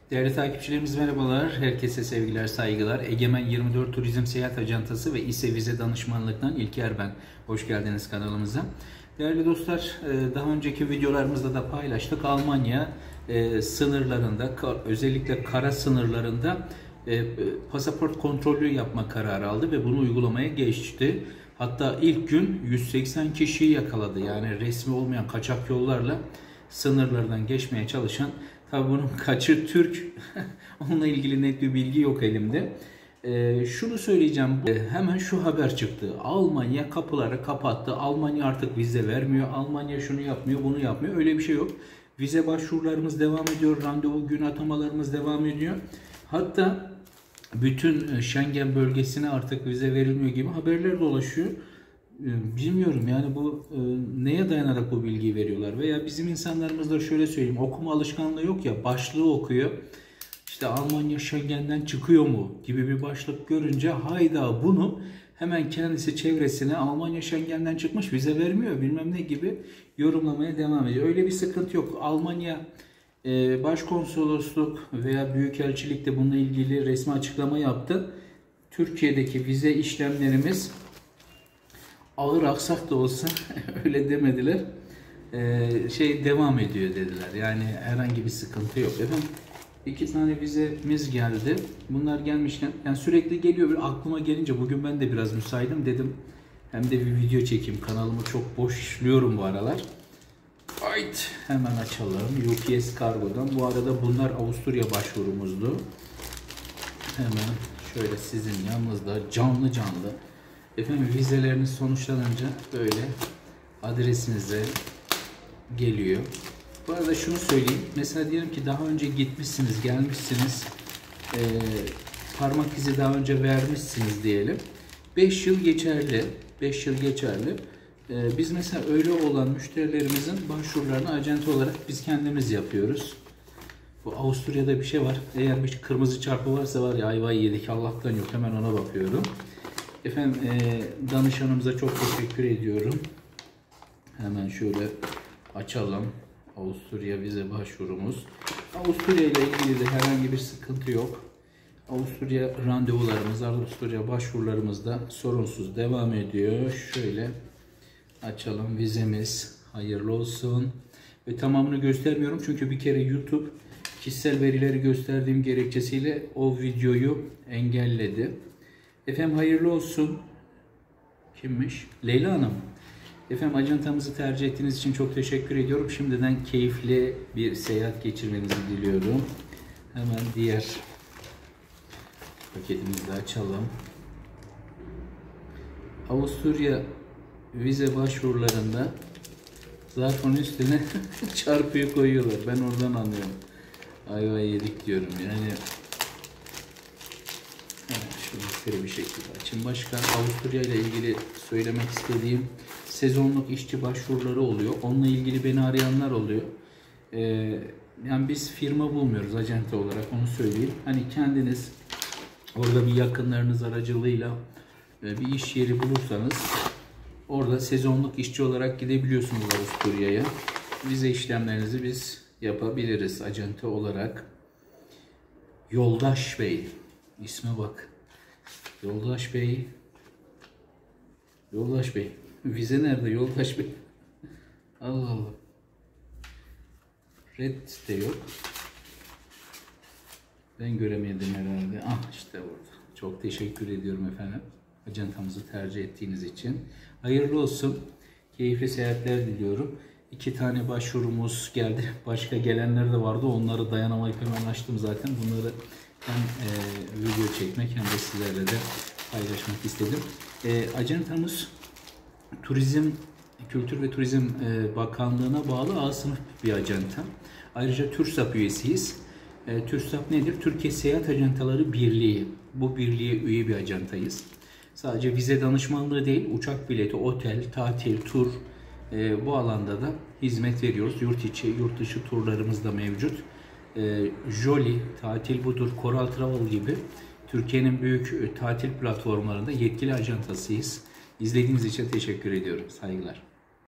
Değerli takipçilerimiz merhabalar. Herkese sevgiler, saygılar. Egemen 24 Turizm Seyahat Acentası ve İSE Vize Danışmanlık'tan İlker ben. Hoş geldiniz kanalımıza. Değerli dostlar, daha önceki videolarımızda da paylaştık. Almanya sınırlarında, özellikle kara sınırlarında pasaport kontrolü yapma kararı aldı ve bunu uygulamaya geçti. Hatta ilk gün 180 kişiyi yakaladı. Yani resmi olmayan kaçak yollarla sınırlardan geçmeye çalışan, tabi bunun kaçı Türk onunla ilgili net bir bilgi yok elimde. Şunu söyleyeceğim, hemen şu haber çıktı. Almanya kapıları kapattı. Almanya artık vize vermiyor. Almanya şunu yapmıyor, bunu yapmıyor. Öyle bir şey yok. Vize başvurularımız devam ediyor. Randevu gün atamalarımız devam ediyor. Hatta bütün Schengen bölgesine artık vize verilmiyor gibi haberler dolaşıyor. Bilmiyorum yani bu neye dayanarak bu bilgiyi veriyorlar veya bizim insanlarımız da şöyle söyleyeyim, okuma alışkanlığı yok ya, başlığı okuyor. İşte Almanya Schengen'den çıkıyor mu gibi bir başlık görünce hayda, bunu hemen kendisi çevresine Almanya Schengen'den çıkmış, vize vermiyor bilmem ne gibi yorumlamaya devam ediyor. Öyle bir sıkıntı yok. Almanya Başkonsolosluk veya Büyükelçilik de bununla ilgili resmi açıklama yaptı. Türkiye'deki vize işlemlerimiz ağır aksak da olsa öyle demediler. Devam ediyor dediler. Yani herhangi bir sıkıntı yok. Efendim, 2 tane vizemiz geldi. Bunlar gelmişken yani sürekli geliyor. Bir aklıma gelince bugün ben de biraz müsaitim dedim. Hem de bir video çekeyim. Kanalımı çok boşluyorum bu aralar. Hayt, hemen açalım. UPS Kargo'dan. Bu arada bunlar Avusturya başvurumuzdu. Hemen şöyle sizin yanınızda canlı canlı. Efendim, vizeleriniz sonuçlanınca böyle adresinize geliyor. Bu arada şunu söyleyeyim. Mesela diyelim ki daha önce gitmişsiniz, gelmişsiniz. Parmak izi daha önce vermişsiniz diyelim. 5 yıl geçerli. 5 yıl geçerli. Biz mesela öyle olan müşterilerimizin başvurularını acente olarak biz kendimiz yapıyoruz. Bu Avusturya'da bir şey var. Eğer bir kırmızı çarpı varsa var ya, ayvayı yedik, Allah'tan yok. Hemen ona bakıyorum. Efendim, danışanımıza çok teşekkür ediyorum. Hemen şöyle açalım. Avusturya vize başvurumuz. Avusturya ile ilgili de herhangi bir sıkıntı yok. Avusturya randevularımız, Avusturya başvurularımız da sorunsuz devam ediyor. Şöyle açalım, vizemiz hayırlı olsun. Ve tamamını göstermiyorum çünkü bir kere YouTube kişisel verileri gösterdiğim gerekçesiyle o videoyu engelledi. Efendim, hayırlı olsun. Kimmiş? Leyla Hanım. Efendim, ajantamızı tercih ettiğiniz için çok teşekkür ediyorum. Şimdiden keyifli bir seyahat geçirmenizi diliyorum. Hemen diğer paketimizi de açalım. Avusturya vize başvurularında zarfın üstüne çarpıyı koyuyorlar. Ben oradan anlıyorum. Ayvayı yedik diyorum yani. Şöyle bir şekilde açın. Başka Avusturya ile ilgili söylemek istediğim sezonluk işçi başvuruları oluyor. Onunla ilgili beni arayanlar oluyor. Yani biz firma bulmuyoruz acente olarak, onu söyleyeyim. Hani kendiniz orada bir yakınlarınız aracılığıyla bir iş yeri bulursanız orada sezonluk işçi olarak gidebiliyorsunuz Avusturya'ya. Vize işlemlerinizi biz yapabiliriz acente olarak. Yoldaş Bey. İsme bak. Yoldaş Bey. Yoldaş Bey. Vize nerede Yoldaş Bey? Allah Allah. Red de yok. Ben göremedim herhalde. Ah, işte burada. Çok teşekkür ediyorum efendim. Ajantamızı tercih ettiğiniz için. Hayırlı olsun. Keyifli seyahatler diliyorum. 2 tane başvurumuz geldi. Başka gelenler de vardı. Onları dayanamayıp hemen açtım zaten. Bunları hem video çekmek hem de sizlerle de paylaşmak istedim. Ajantamız Kültür ve Turizm Bakanlığı'na bağlı A sınıf bir acenta. Ayrıca TÜRSAP üyesiyiz. TÜRSAP nedir? Türkiye Seyahat Ajantaları Birliği. Bu birliğe üye bir acentayız. Sadece vize danışmanlığı değil, uçak bileti, otel, tatil, tur, bu alanda da hizmet veriyoruz. Yurt içi, yurt dışı turlarımız da mevcut. Jolly, Tatil Budur, Coral Travel gibi Türkiye'nin büyük tatil platformlarında yetkili ajantasıyız. İzlediğiniz için teşekkür ediyorum. Saygılar.